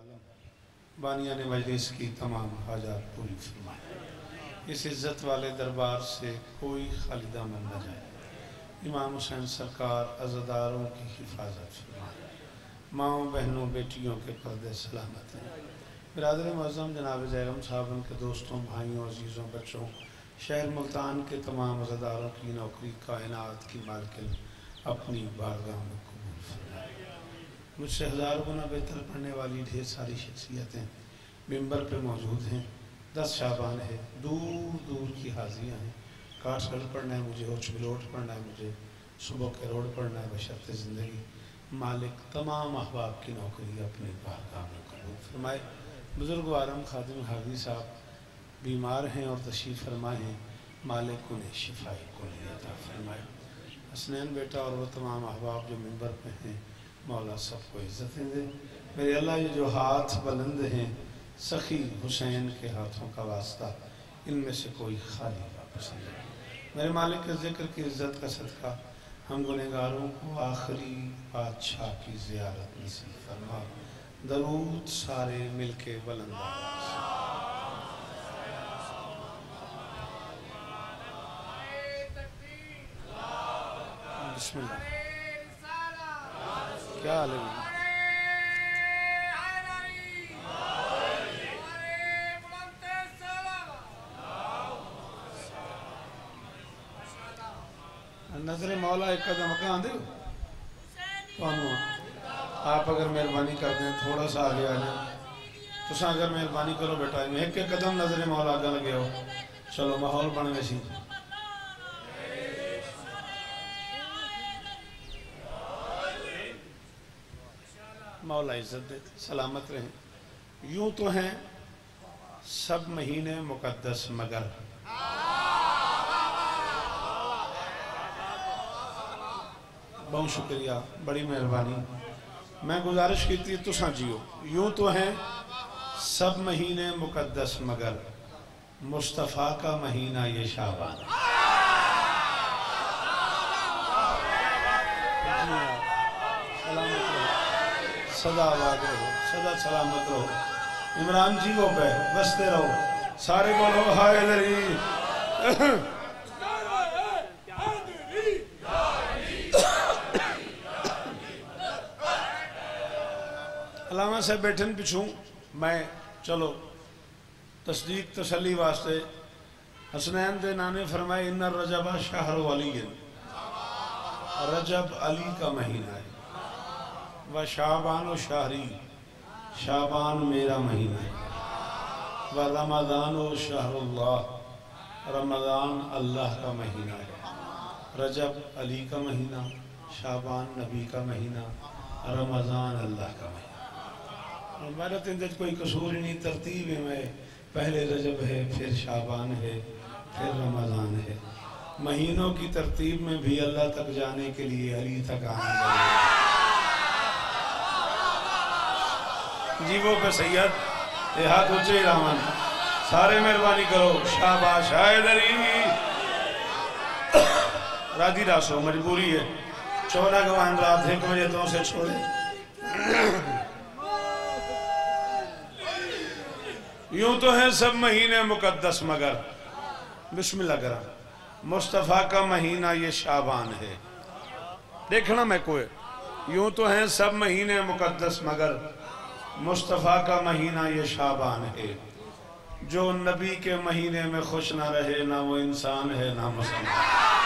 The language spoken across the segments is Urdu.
आलम बानिया ने मजलिस की तमाम हाजात पूरी फरमाए। इस इज़्ज़त वाले दरबार से कोई खालिदा मन न जाए। इमाम हुसैन सरकार अज़ादारों की हिफाजत फरमाए। माँओं बहनों बेटियों के पर्दे सलामत हैं। बिरादर मुअज़्ज़म जनाब ज़ैगम साहब, उनके दोस्तों भाइयों अजीज़ों बच्चों, शहर मुल्तान के तमाम अज़ादारों की नौकरी कायनात की मालकिन अपनी बारगाह में कबूल फरमाए। मुझसे हज़ारों गुना बेहतर पढ़ने वाली ढेर सारी शख्सियतें मिंबर पे मौजूद हैं। 10 शाबान है, दूर दूर की हाजियाँ हैं। काठगढ़ पढ़ना है मुझे, उचबिलोट पढ़ना है मुझे, सुबह के रोड पढ़ना है बशर्ते ज़िंदगी। मालिक तमाम अहबाब की नौकरी अपनी बारगाह में कबूल फरमाए। बुज़ुर्ग वारम खादिम हाजी साहब बीमार हैं और तशरीफ़ फरमा हैं। मालिक उन्हें शिफाए कुल्ली अता फरमाए। हसनैन बेटा और वह तमाम अहबाब जो मिंबर पे हैं, मौला सबको इज़्ज़तें दे। मेरे अल्लाह ये जो हाथ बुलंद हैं सखी हुसैन के हाथों का वास्ता, इनमें से कोई खाली वापस न जाए। मेरे मालिक के ज़िक्र की इज़्ज़त का सदका हम गुनहगारों को आखिरी बादशाह की ज़ियारत नसीब फरमा। दरूद सारे मिल के बुलंद आवाज़ से। बिस्मिल्लाह। क्या हाल है? नजर मौला एक कदम कहाँ दे आप अगर मेहरबानी कर दें थोड़ा सा आगे आ जाए तो अगर मेहरबानी करो बेटा, एक एक कदम नजर मौला आगे लगे हो। चलो माहौल बन गए सी। मौला इज़्ज़त दे, सलामत रहें। यूं तो हैं सब महीने मुकद्दस मगर बहुत शुक्रिया, बड़ी मेहरबानी। मैं गुजारिश की थी तुसा जियो। यूं तो हैं सब महीने मुकद्दस मगर मुस्तफ़ा का महीना ये शाबान। सदा आबाद रहो, सदा सलामत रहो। इमरान जी को पे बसते रहो। सारे बोलो हाय दरी। अलामा से बैठन पिछू मैं चलो तस्दीक तसली वास्ते हसनैन दे नाने फरमाए इन्ना रजबा शहर अली, रजब अली का महीना है। व शाबान व शाहरी, शाबान मेरा महीना है। व रमज़ान व शहरुल्लाह, रमज़ान अल्लाह का महीना है। रजब अली का महीना, शाबान नबी का महीना, रमज़ान अल्लाह का महीना। हमारा तो कोई कसूर ही नहीं, तरतीब में पहले रजब है, फिर शाबान है, फिर रमज़ान है। महीनों की तरतीब में भी अल्लाह तक जाने के लिए अली तक आना चाहिए। जीवों पे सैयद ये हाथ ऊंचे रामन, सारे मेहरबानी करो। शाबाश हैदरी। राजी रासो मजबूरी है, 14 गवान रात 1 बजे तो से छोड़े। यूं तो है सब महीने मुकद्दस मगर बिस्मिल्लाह करा मुस्तफ़ा का महीना ये शाबान है। देखना मैं कोई यूं तो है सब महीने मुकद्दस मगर मुस्तफ़ा का महीना ये शाबान है। जो नबी के महीने में खुश ना रहे ना वो इंसान है ना मुसलमान।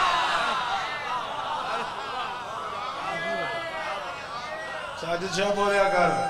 साजिद शाह बोलिया कर।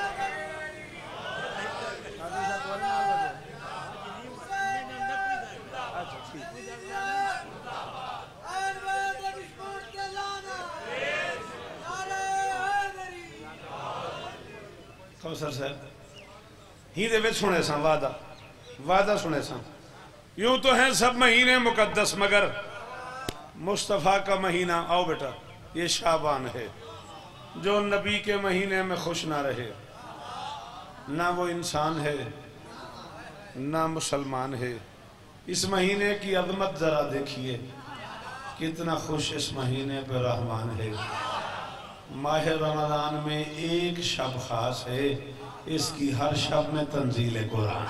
कौसर साहब ही दे विच सुने सा वादा, वादा सुने सा। यूं तो हैं सब महीने मुकद्दस मगर मुस्तफ़ा का महीना आओ बेटा ये शाबान है। जो नबी के महीने में खुश ना रहे ना वो इंसान है ना मुसलमान है। इस महीने की अज़मत ज़रा देखिए, कितना खुश इस महीने पर रहमान है। माह रमज़ान में एक शब खास है اس کی ہر شب میں تنزیل قرآن.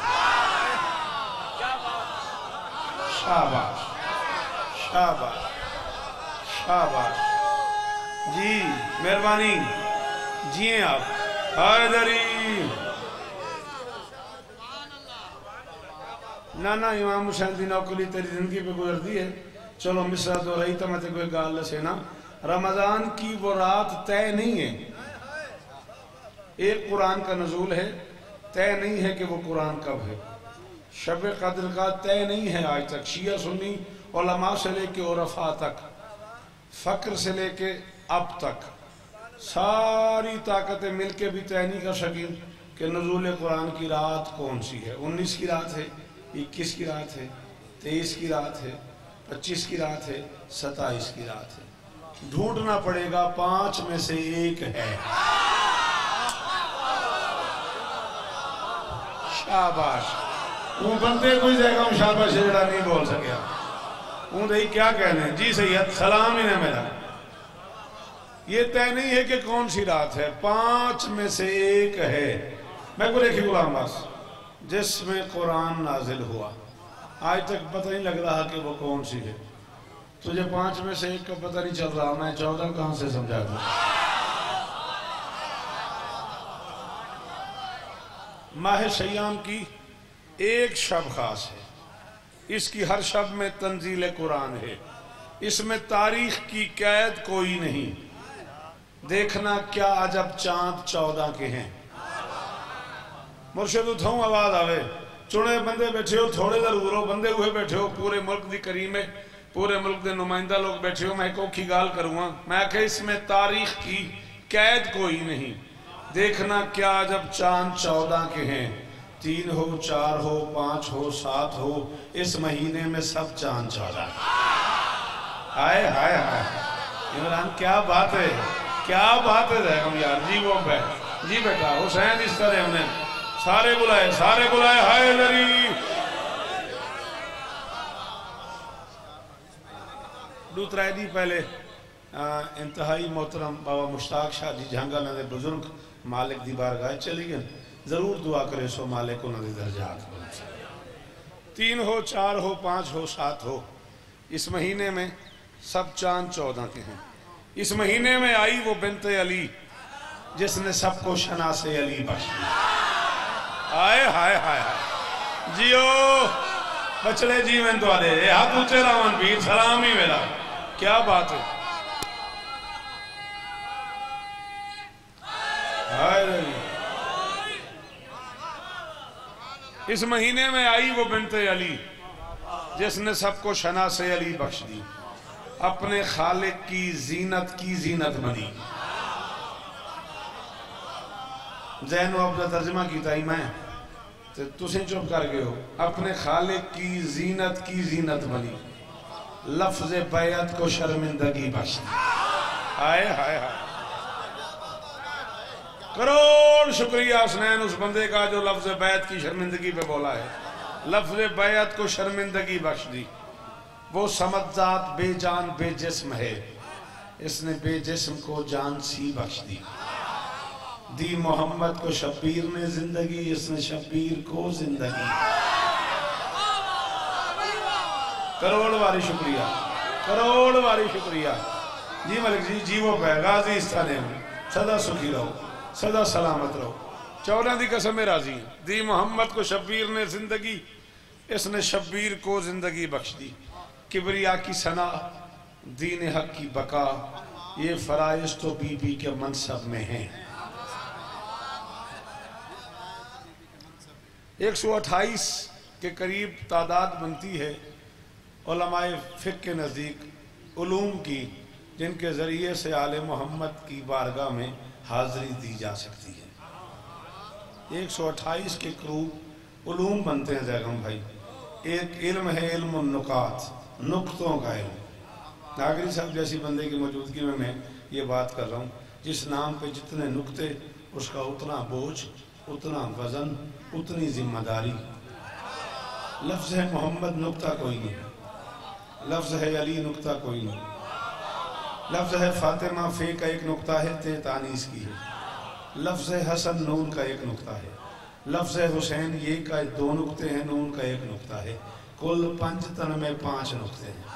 شاباش شاباش شاباش. جی مہربانی جیئیں آپ. حیدری نانا امام حسین دی نوکلی تیری زندگی پہ گزر دی ہے. چلو مصرہ تو رہی تھا میں تے کوئی گال لسے نا. رمضان کی وہ رات طے نہیں ہے. ایک قرآن کا نزول ہے, طے نہیں ہے کہ وہ قرآن کب ہے. شب قدر کا طے نہیں ہے آج تک. شیعہ سنی علماء سے لے کے عرفاء تک, فقر سے لے کے اب تک ساری طاقتیں مل کے بھی طے نہیں کر سکیں کہ نزول قرآن کی رات کون سی ہے. 19 کی رات ہے, 21 کی رات ہے, 23 کی رات ہے, 25 کی رات ہے, 27 کی رات ہے. ڈھونڈنا پڑے گا 5 میں سے ایک ہے. شاباش. وہ بندے کوئی جائے گا ہم شاباش جڑا نہیں بول سکیا. وہ دہی کیا کہنے. جی سید سلام ہی نے میرا. یہ طے نہیں ہے کہ کون سی رات ہے, 5 میں سے ایک ہے. میں کو دیکھی غلام باس جس میں قرآن نازل ہوا آج تک پتہ نہیں لگ رہا کہ وہ کون سی ہے. تجھے 5 میں سے ایک کا پتہ نہیں چل رہا, میں 14 کہاں سے سمجھا دوں. ماہ شیام کی ایک شب خاص ہے. اس کی ہر شب میں تنزیل قرآن ہے. اس میں تاریخ کی قید کوئی نہیں. دیکھنا کیا عجب چاند 14 کے ہیں. مرشد اتھوں آواز آوے, چنے بندے بیٹھے ہو, تھوڑے ضرور ہو بندے ہوئے بیٹھے ہو, پورے ملک دی کریم ہے, پورے ملک دے نمائندہ لوگ بیٹھے ہو. میں کوکھی گال کروں گا, میں کہ اس میں تاریخ کی قید کوئی نہیں. دیکھنا کیا عجب چاند 14 کے ہیں. 3 ہو 4 ہو 5 ہو 7 ہو, اس مہینے میں سب چاند 14. ہائے ہائے ہائے عمران, کیا بات ہے, کیا بات ہے زیغم یار. جی وہ بے جی بیٹا حسین اس طرح انہیں سارے بلائے حیدری. دوترائے دی پہلے انتہائی محترم بابا مشتاق شاہ جی جھانگا نہ دے بزرگ مالک دی بارگاہ چلی گئے. ضرور دعا کرے سو مالک انہ دے درجات بلند سے. 3 ہو 4 ہو 5 ہو 7 ہو, اس مہینے میں سب چاند 14 کے ہیں. اس مہینے میں آئی وہ بنت علی جس نے سب کو شناس علی بخش دیا. آئے ہائے ہائے ہائے. جیو بچڑے جی میں تو آدھے اے ہاتھ اچھے رامان پیر سلام ہی میرا. کیا بات ہے. اس مہینے میں آئی وہ بنت علی جس نے سب کو شناس علی بخش دی. اپنے خالق کی زینت بنی. زین و عبدہ ترجمہ کی تائی میں تسیں چپ کر گئے ہو. اپنے خالق کی زینت بنی. لفظ بیعت کو شرمندگی بخش دی. ہائے ہائے ہائے. کروڑ شکریہ حسنین اس بندے کا جو لفظ بیعت کی شرمندگی پہ بولا ہے. لفظ بیعت کو شرمندگی بخش دی. وہ سمت ذات بے جان بے جسم ہے, اس نے بے جسم کو جان سی بخش دی. دی محمد کو شبیر نے زندگی, اس نے شبیر کو زندگی. کروڑ واری شکریہ, کروڑ واری شکریہ. جی ملک جی جی وہ پہ غازی استانے میں صدا سکھی رہو, صدا سلامت رہو. 14 دی قسم راضی ہیں. دی محمد کو شبیر نے زندگی, اس نے شبیر کو زندگی بخش دی. کبریا کی ثنا, دین حق کی بقا, یہ فرائض تو بی بی کے منصب میں ہیں. 128 کے قریب تعداد بنتی ہے علماء فقہ کے نزدیک علوم کی, جن کے ذریعے سے آل محمد کی بارگاہ میں حاضری دی جا سکتی ہے. 128 کے قریب علوم بنتے ہیں زیغم بھائی. ایک علم ہے علم النقات, نقطوں کا علم. ناگری صاحب جیسی بندے کی موجودگی میں یہ بات کر رہا ہوں. جس نام پہ جتنے نقطے, اس کا اتنا بوجھ, اتنا وزن, اتنی ذمہ داری. لفظ ہے محمد نقطہ کوئی نہیں, لفظ ہے علی نقطہ کوئی نہیں, لفظ ہے فاطمہ فے کا ایک نقطہ ہے, تے تانیس کی ہے. لفظ حسن نون کا ایک نقطہ ہے، لفظ حسین یہ کا 2 نقطے ہیں، نون کا 1 نقطہ ہے، کل 5 تن میں 5 نقطے ہیں۔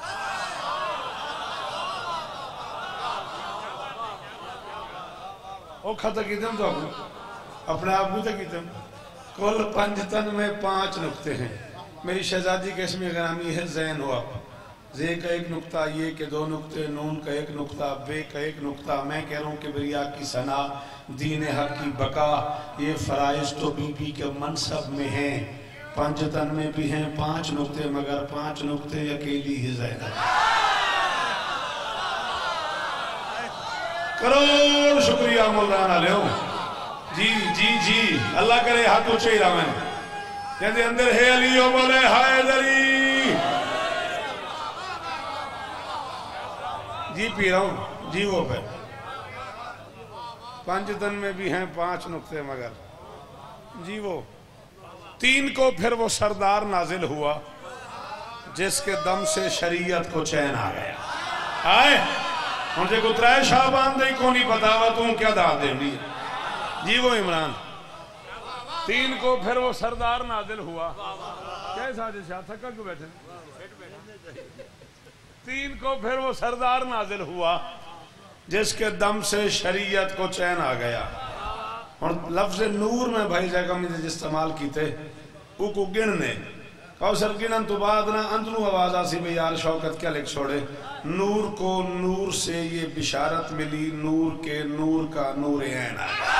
اوکھا تک کیتے ہم تو اپنے آپ بھی تک کیتے ہم، کل 5 تن میں 5 نقطے ہیں۔ میری شہزادی کے اسم گرامی ہے زین ہو آپ، زے کا 1 نقطہ، یہ کے 2 نقطے، نون کا 1 نقطہ، بے کا 1 نقطہ۔ میں کہہ رہا ہوں کہ بریا کی ثنا، دین حق کی بقا، یہ فرائض تو بی بی کے منصب میں ہیں، 5 تن میں بھی ہیں 5 نقطے، مگر 5 نقطے اکیلی ہی زینب۔ کروڑ شکریہ مولانا لیو، جی جی جی، اللہ کرے ہاتھ اچھے ہی رہا میں کہتے اندر ہے علیو بولے حیدری، جی پی رہا ہوں جی، وہ پہ 5 تن میں بھی ہیں 5 نقطے، مگر جی وہ 3 کو پھر وہ سردار نازل ہوا جس کے دم سے شریعت کو چین آ گیا۔ آئے مجھے کو 3 شعبان دے کو نہیں پتا ہوا تم کیا داد دے لی جی، وہ عمران 3 کو پھر وہ سردار نازل ہوا، کیسا جیسا تھکا کیوں بیٹھے، 3 کو پھر وہ سردار نازل ہوا جس کے دم سے شریعت کو چین آ گیا۔ اور لفظ نور میں بھائی جگہ میں استعمال کیتے او کو گننے کوثر گنن تو بعد نہ اندنو آواز آسی بھی یار شوکت کیا لکھ چھوڑے، نور کو نور سے یہ بشارت ملی، نور کے نور کا نور عین آ گیا۔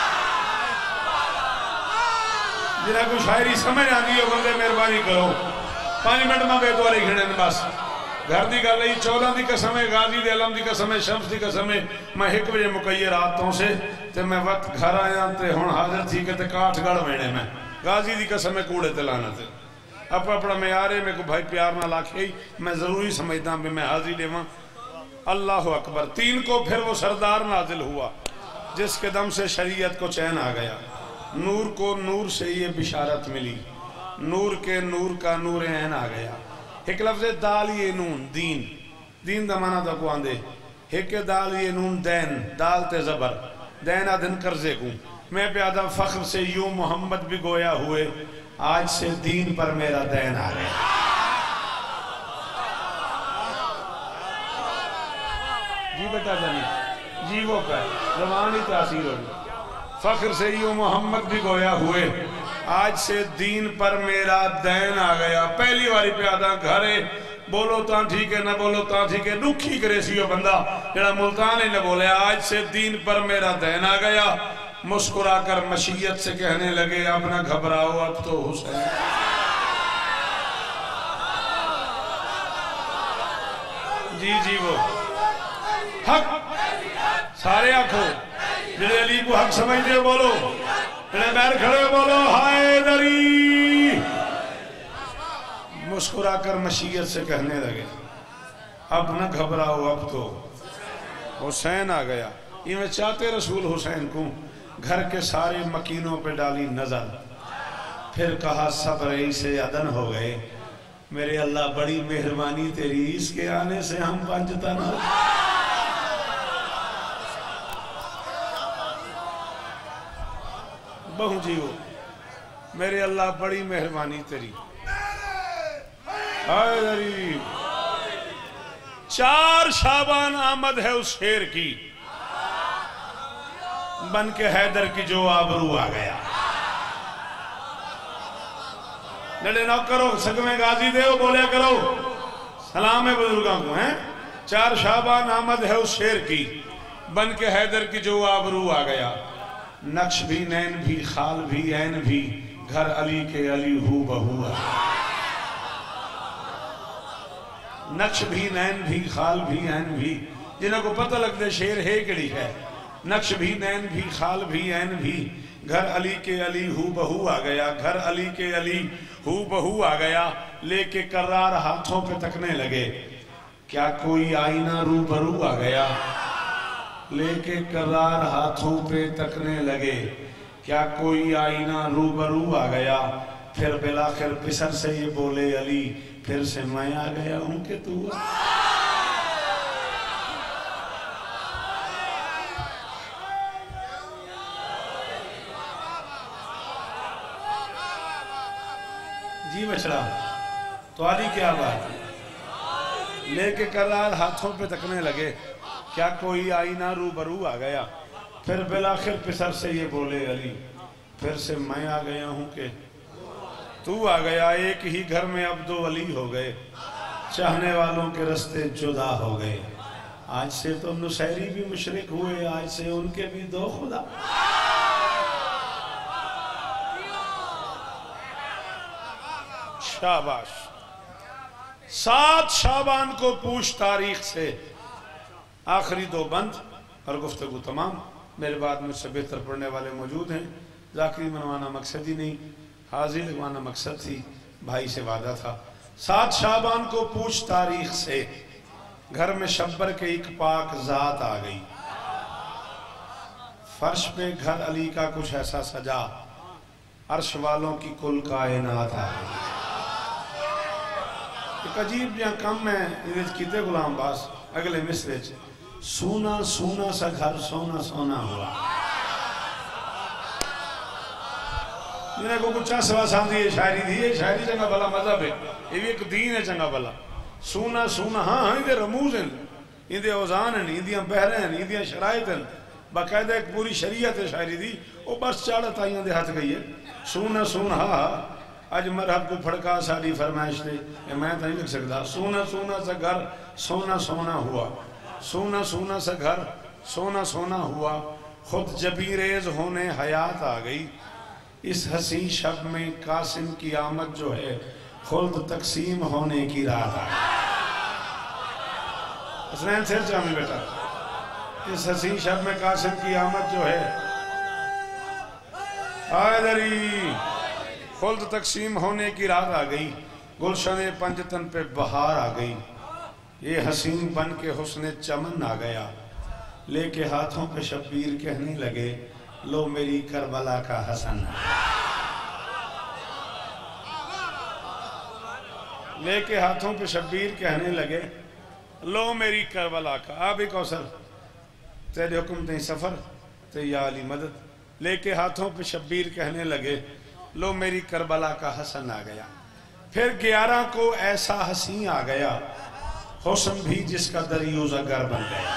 جنہاں کو شاعری سمجھ آندی ہو بندے مہربانی کرو 5 منٹ میں بے دوارے گھڑن بس گھر دی گل ہے 14 دی قسم ہے، غازی دی علم دی قسم ہے، شمس دی قسم ہے، میں 1 بجے مقیر راتوں سے تے میں وقت گھر آیا تے ہون حاضر تھی کہ تے کاٹھ گڑھ وینے میں غازی دی قسم ہے کوڑے تے لانا تے اپنا معیارے میں کو بھائی پیار نہ لاکھے میں ضروری سمجھتا ہوں میں حاضری لے ماں۔ اللہ اکبر 3 کو پھر وہ سردار نازل ہوا جس کے دم سے شریعت کو چین آ گیا، نور کو نور سے یہ بشارت ملی، نور کے نور کا نور عین آ گیا۔ ایک لفظ دال یہ نون دین، دین دا معنی دا کو آندے، ایک دال یہ نون دین، دال تے زبر، دین آدھن کرزے کو میں پیادہ فخر سے یوں محمد بھی گویا ہوئے، آج سے دین پر میرا دین آ گیا۔ جی بیٹا جانی جی وہ کہے زبانی تاثیر ہوگی، فخر سے یوں محمد بھی گویا ہوئے، آج سے دین پر میرا دین آ گیا۔ پہلی باری پیادہ گھرے بولو تاں ٹھیک ہے نہ بولو تاں ٹھیک ہے، دکھی کرے سیو بندہ جڑا ملتان ہی نہ بولے، آج سے دین پر میرا دین آ گیا۔ مسکرا کر مشیت سے کہنے لگے اب نہ گھبراؤ اب تو حسین۔ جی جی وہ حق سارے آنکھو جڑے علی کو حق سمجھتے ہو بولو، جڑے بیر کھڑے ہو بولو حیدری۔ مسکرا کر مشیت سے کہنے لگے اب نہ گھبراؤ اب تو حسین آ گیا۔ یہ میں چاہتے رسول حسین کو گھر کے سارے مکینوں پہ ڈالی نظر، پھر کہا سب رئیس عدن ہو گئے، میرے اللہ بڑی مہربانی تیری، اس کے آنے سے ہم پنجتا نہ بہو جی ہو، میرے اللہ بڑی مہربانی تیری۔ حیدری 4 شعبان آمد ہے اس شیر کی، بن کے حیدر کی جو آبرو آ گیا۔ لڑے نہ کرو سگمیں غازی دے ہو بولے کرو سلام ہے بزرگاں کو ہیں۔ 4 شعبان آمد ہے اس شیر کی، بن کے حیدر کی جو آبرو آ گیا، نقش بھی نین بھی خال بھی عین بھی، گھر علی کے علی ہو بہو آ گیا۔ نقش بھی نین بھی خال بھی عین بھی، جنہوں کو پتہ لگتے شیر ہے کڑی ہے، نقش بھی نین بھی خال بھی عین بھی، گھر علی کے علی ہو بہو آ گیا، گھر علی کے علی ہو بہو آ گیا۔ لے کے کرار ہاتھوں پہ تکنے لگے، کیا کوئی آئینہ رو برو آ گیا، لے کے کرار ہاتھوں پہ تکنے لگے، کیا کوئی آئینہ رو برو آ گیا۔ پھر بلاخر پسر سے یہ بولے علی، پھر سے میں آ گیا ہوں کہ تو جی بچڑا تو علی کیا بات لے کے کرار ہاتھوں پہ تکنے لگے کیا کوئی آئینہ روبرو آ گیا پھر بالآخر پسر سے یہ بولے علی پھر سے میں آ گیا ہوں کہ تو آ گیا ایک ہی گھر میں اب دو علی ہو گئے چاہنے والوں کے رستے جدا ہو گئے آج سے تو نصیری بھی مشرک ہوئے آج سے ان کے بھی دو خدا شاباش 7 شعبان کو پوچھ تاریخ سے آخری 2 بند اور گفتگو تمام میرے بعد مجھ سے بہتر پڑھنے والے موجود ہیں ذاکری منوانا مقصد ہی نہیں حاضری لگوانا مقصد تھی بھائی سے وعدہ تھا 7 شعبان کو پوچھ تاریخ سے گھر میں شبر کے ایک پاک ذات آ گئی فرش پہ گھر علی کا کچھ ایسا سجا عرش والوں کی کل کائنات آ گئی ایک عجیب جہاں کم ہے انہیں کیتے غلام باس اگلے مصرے سونا سونا سا گھر سونا سونا ہوا جنہیں کو کچھ سوا ساندھی یہ شاعری دی یہ شاعری چنگا بلا مذہب ہے یہ بھی ایک دین ہے چنگا بلا سونا سونا ہاں ہاں اندے رموز ہیں اندے اوزان ہیں اندیاں بہریں ہیں اندیاں شرائط ہیں باقاعدہ ایک پوری شریعت ہے شاعری دی وہ بس چاڑا تائیاں دے ہاتھ گئی ہے سونا سونا ہاں اج مرحب کو پھڑکا ساڑی فرمائش دے یہ میں تو نہیں لکھ سکتا سونا سونا سا گھر سونا سونا ہوا سونا سونا سا گھر سونا سونا ہوا خود جبی ریز ہونے حیات آ گئی اس حسین شب میں قاسم کی آمد جو ہے خلد تقسیم ہونے کی رات آ گئی حسنین سر جامی بیٹا اس حسین شب میں قاسم کی آمد جو ہے آئے دری خلد تقسیم ہونے کی رات آ گئی گلشن پنجتن پہ بہار آ گئی یہ حسین بن کے حسن چمن آ گیا لے کے ہاتھوں پہ شبیر کہنے لگے لو میری کربلا کا حسن لے کے ہاتھوں پہ شبیر کہنے لگے لو میری کربلا کا آبی کوثر تیرے حکم دیں سفر تے یا علی مدد لے کے ہاتھوں پہ شبیر کہنے لگے لو میری کربلا کا حسن آ گیا پھر 11 کو ایسا حسین آ گیا حسن بھی جس کا دریوزہ گر بن گیا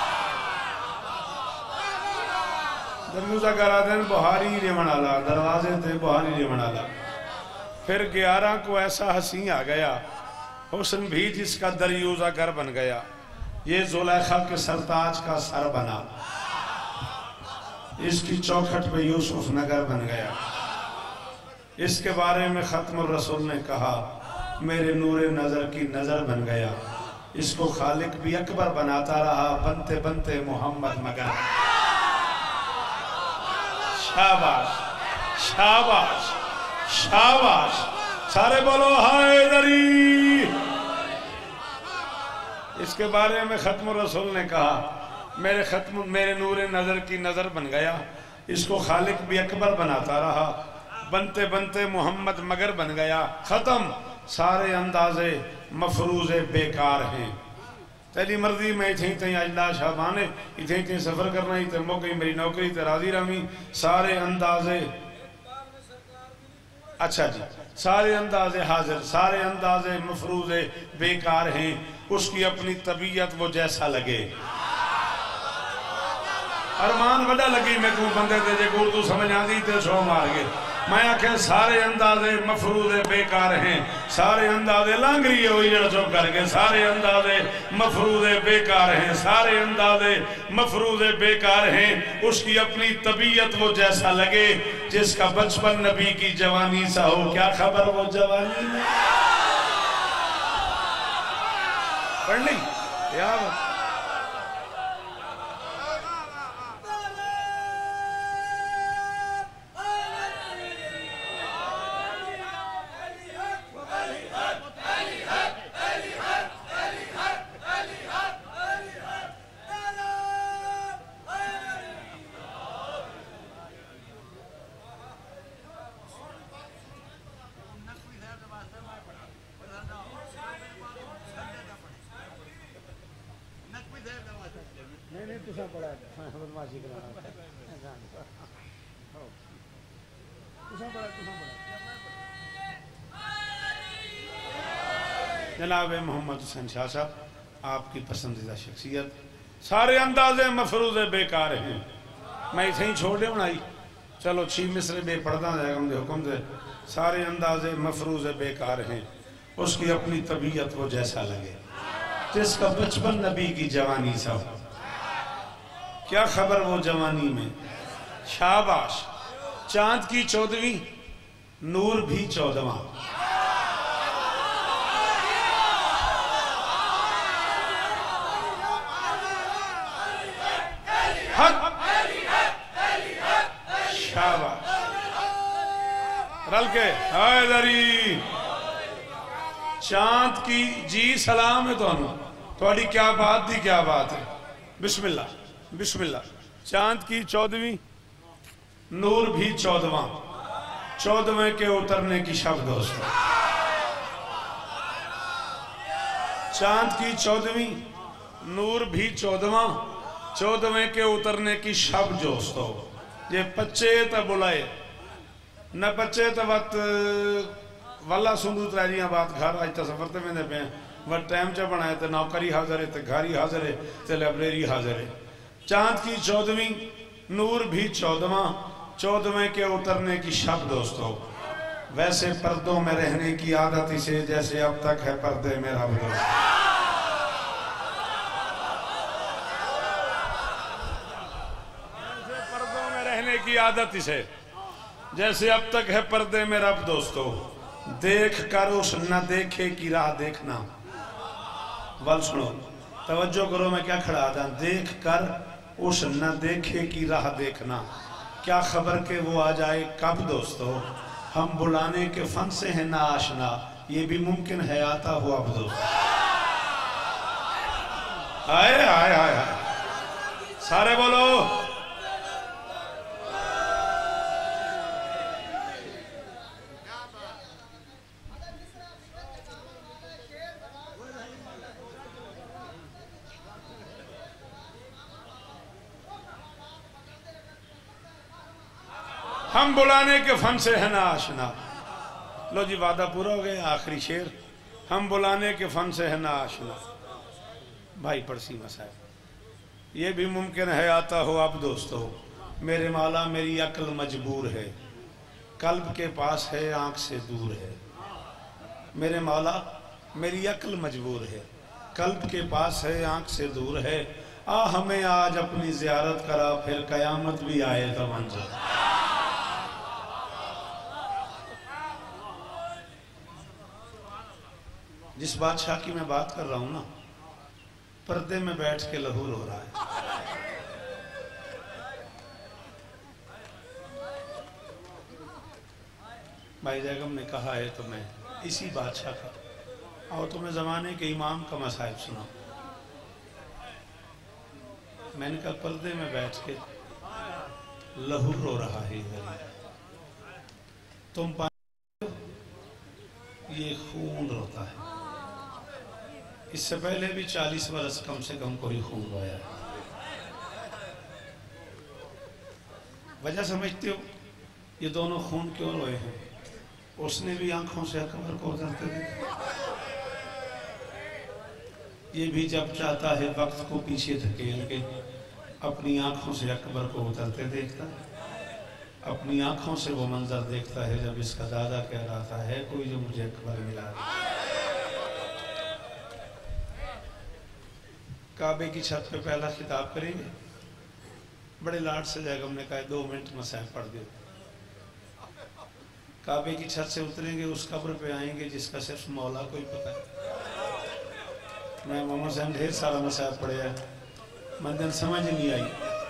دریوزہ گر آدھن بہاری ریمن آلا دروازے تھے بہاری ریمن آلا پھر 11 کو ایسا حسین آ گیا حسن بھی جس کا دریوزہ گر بن گیا یہ زلیخا کے سرتاج کا سر بنا اس کی چوکھٹ پہ یوسف نگر بن گیا اس کے بارے میں ختم الرسول نے کہا میرے نور نظر کی نظر بن گیا اس کو خالق بھی اکبر بناتا رہا بنتے بنتے محمد مگر شاباش شاباش شاباش سارے بولو حیدری اس کے بارے میں ختم الرسول نے کہا میرے نور نظر کی نظر بن گیا اس کو خالق بھی اکبر بناتا رہا بنتے بنتے محمد مگر بن گیا ختم سارے اندازے مفروض بیکار ہیں تیری مرضی میں اتھیں اجلا شابانے اتھیں سفر کرنا ہی تے موقعی میری نوکری تے راضی رہمی سارے اندازے اچھا جی سارے اندازے حاضر سارے اندازے مفروض بیکار ہیں اس کی اپنی طبیعت وہ جیسا لگے ارمان وڈا لگی میں کیوں بندے دے جے اردو سمجھ آدھی تے چھو مار گئے میں آکھیں سارے اندازے مفروض بیکار ہیں سارے اندازے لانگری ہوئی جڑا چوک کر کے سارے اندازے مفروض بیکار ہیں سارے اندازے مفروض بیکار ہیں اس کی اپنی طبیعت وہ جیسا لگے جس کا بچپن نبی کی جوانی سا ہو کیا خبر وہ جوانی میں پڑھ لی یا وہ جناب محمد حسین شاہ صاحب آپ کی پسندیدہ شخصیت سارے انداز مفروض بیکار ہیں میں اسے ہی چھوڑے بنائی چلو 6 مصرے بے پڑھتا جائے گا حکم دے سارے انداز مفروض بیکار ہیں اس کی اپنی طبیعت وہ جیسا لگے جس کا بچپن نبی کی جوانی سا کیا خبر وہ جوانی میں شاباش چاند کی 14ویں نور بھی 14واں شاباش رل کے حیدری چاند کی جی سلام ہے تھوڑی کیا بات دی کیا بات ہے بسم اللہ چاند کی 14ویں نور بھی 14واں 14ویں کے اترنے کی شب دوستو چاند کی 14ویں نور بھی 14واں 14ویں کے اترنے کی شب دوستو یہ پچے تا بلائے نہ پچے تا وقت واللہ سندو تراجیاں بات گھر آج تا سفرتے میں نے پہ وقت ٹائم چا بنائے تے نوکری حاضر ہے تے گھاری حاضر ہے تے لائبریری حاضر ہے چاند کی 14ویں نور بھی 14واں 14ویں کے اترنے کی شب دوستو ویسے پردوں میں رہنے کی عادت اسے جیسے اب تک ہے پردے میں رب دوستو ویسے پردوں میں رہنے کی عادت اسے جیسے اب تک ہے پردے میں رب دوستو دیکھ کر اس نہ دیکھے کی راہ دیکھنا وال سنو توجہ کرو میں کیا کھڑا تھا دیکھ کر اس نہ دیکھے کی راہ دیکھنا کیا خبر کہ وہ آ جائے کب دوستو ہم بلانے کے فن سے ہیں نا آشنا یہ بھی ممکن ہے آتا ہوا اب دوستو آئے سارے بولو ہم بلانے کے فن سے ہے نا آشنا لو جی وعدہ پورا ہو گیا آخری شعر ہم بلانے کے فن سے ہے نا آشنا بھائی پرسی مسائل یہ بھی ممکن ہے آتا ہو اب دوستو میرے مولا میری عقل مجبور ہے قلب کے پاس ہے آنکھ سے دور ہے میرے مولا میری عقل مجبور ہے قلب کے پاس ہے آنکھ سے دور ہے ہمیں آج اپنی زیارت کرا پھر قیامت بھی آئے تو منظر جس بادشاہ کی میں بات کر رہا ہوں نا پردے میں بیٹھ کے لہور ہو رہا ہے بھائی جیگم نے کہا ہے تو میں اسی بادشاہ کا اور تمہیں زمانے کے امام کا مصائب سنا میں نے کہا پردے میں بیٹھ کے لہور رو رہا ہے تم پانے یہ خون روتا ہے اس سے پہلے بھی 40 برس کم سے کم کوئی خون رویا ہے وجہ سمجھتے ہو یہ دونوں خون کیوں روئے ہیں اس نے بھی آنکھوں سے اکبر کو اترتے دیکھا یہ بھی جب چاہتا ہے وقت کو پیچھے دھکیل کے اپنی آنکھوں سے اکبر کو اترتے دیکھتا اپنی آنکھوں سے وہ منظر دیکھتا ہے جب اس کا دادا کہہ رہا تھا ہے کوئی جو مجھے اکبر ملا کعبے کی چھت پہ پہلا خطاب کریں گے بڑے لاڈ سے جائے گا ہم نے کہا 2 منٹ مسائل پڑھ دے کعبے کی چھت سے اتریں گے اس قبر پہ آئیں گے جس کا صرف مولا کو ہی پتہ ہے میں محمد صاحب ڈھیر سارا مسائل پڑھے ہیں مندن سمجھ نہیں آئی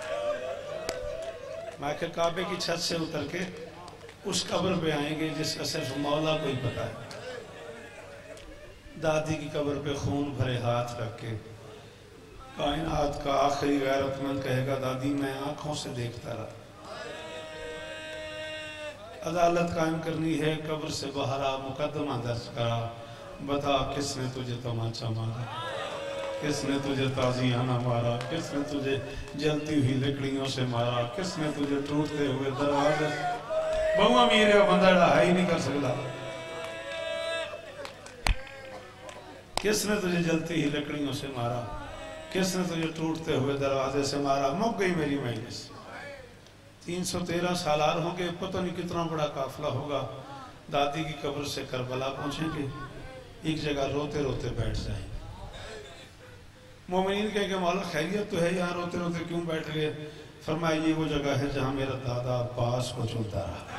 میں کہ کعبے کی چھت سے اتر کے اس قبر پہ آئیں گے جس کا صرف مولا کو ہی پتہ ہے دادی کی قبر پہ خون بھرے ہاتھ رکھ کے کائنات کا آخری غیرت مند کہے گا دادی میں آنکھوں سے دیکھتا رہا عدالت قائم کرنی ہے قبر سے باہر آ مقدمہ درج کرا بتا کس نے تجھے تماچا مارا کس نے تجھے تازیانہ مارا کس نے تجھے جلتی ہوئی لکڑیوں سے مارا کس نے تجھے ٹوٹتے ہوئے دروازے بہو امیر ہے بندہ لڑائی نہیں کر سکتا کس نے تجھے جلتی ہی لکڑیوں سے مارا؟ کس نے تجھے ٹوٹتے ہوئے دروازے سے مارا؟ مک گئی میری مجلس۔ 313 سالار ہوں گے، پتہ نہیں کتنا بڑا قافلہ ہوگا، دادی کی قبر سے کربلا پہنچیں گے، ایک جگہ روتے روتے بیٹھ جائیں گے۔ مومنین کہیں کہ مولا خیریت تو ہے، یہاں روتے روتے کیوں بیٹھ گئے؟ فرمایا یہ وہ جگہ ہے جہاں میرا دادا عباس کو چلتا رہا۔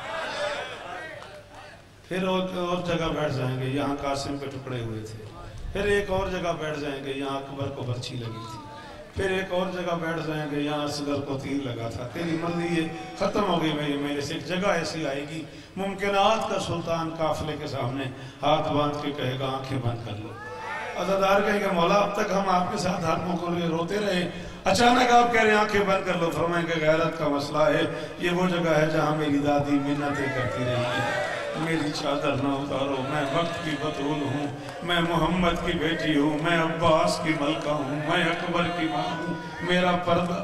پھر اور جگہ بیٹھ جائیں گے، یہاں قاسم کے ٹکڑے ہوئے تھے۔ پھر ایک اور جگہ بیٹھ جائیں گے، یہاں اکبر کو برچھی لگی تھی۔ پھر ایک اور جگہ بیٹھ جائیں گے، یہاں اصغر کو تیر لگا تھا۔ تیری مرضی یہ ختم ہو گئی میرے سے، ایک جگہ ایسی آئے گی ممکنات کا سلطان قافلے کے سامنے ہاتھ باندھ کے کہے گا آنکھیں بند کر لو۔ عزادار کہیں کہ مولا اب تک ہم آپ کے ساتھ ہاتھوں کو لیے روتے رہے، اچانک آپ کہہ رہے ہیں آنکھیں بند کر لو۔ فرمائیں کہ غیرت کا مسئلہ ہے، یہ وہ جگہ ہے جہاں میری دادی منتیں کرتی رہی ہے۔ میری چادر نہ اتارو، میں وقت کی بطول ہوں، میں محمد کی بیٹی ہوں، میں عباس کی ملکہ ہوں، میں اکبر کی ماں ہوں، میرا پردہ۔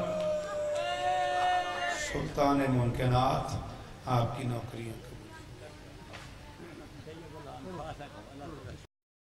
سلطان ممکنات آپ کی نوکریاں قبول۔